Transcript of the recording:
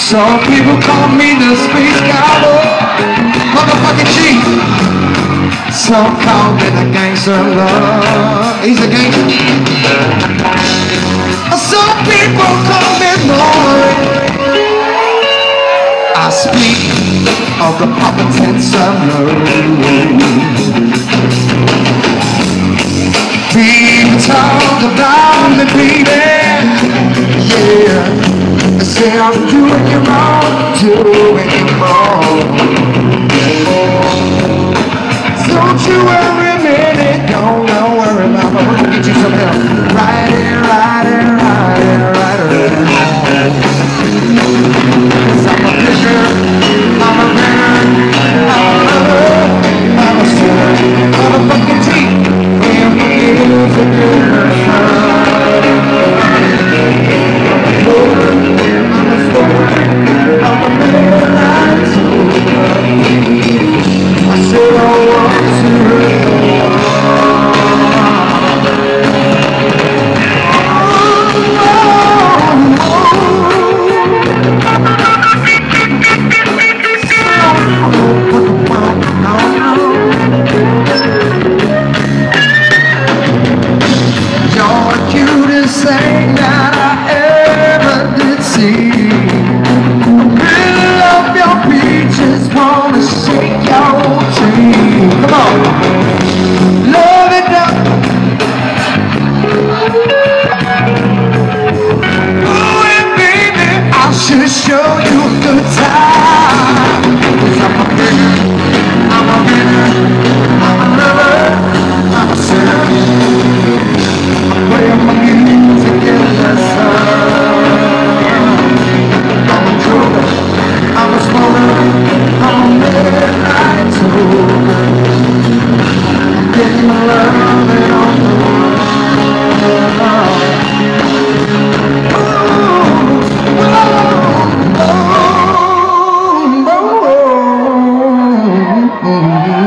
Some people call me the space cowboy, motherfucking chief. Some call me the gangster of love. He's a gangster. Some people call me Maury. I speak of the competence of love. People talk about me, baby. Yeah. They say I'm doing you wrong, doing you wrong. Don't you worry a minute, don't worry about me. We'll get you some help. Right here, right here, right here, right here. 'Cause I'm a fisher, I'm a winner, I'm a lover, I'm a sinner, I'm a fucking team. When music is thing that I ever did see. I really love your peaches, wanna shake your tree. Come on, love it up. Ooh, and baby, I should show you a good time. 'Cause I'm a winner, I'm a winner, I'm a lover, I'm a sinner. Play my music in the sun. I'm a drummer, I'm a smoker, I'm a midnight tour. I'm getting my loving on the run. Oh, oh, oh, oh, oh.